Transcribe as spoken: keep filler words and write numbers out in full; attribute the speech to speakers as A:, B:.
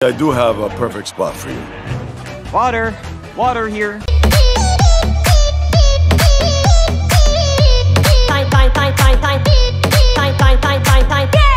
A: I do have a perfect spot for you.
B: Water! Water here!
C: Fine, fine, fine, fine, fine. Fine, fine, fine, fine, fine.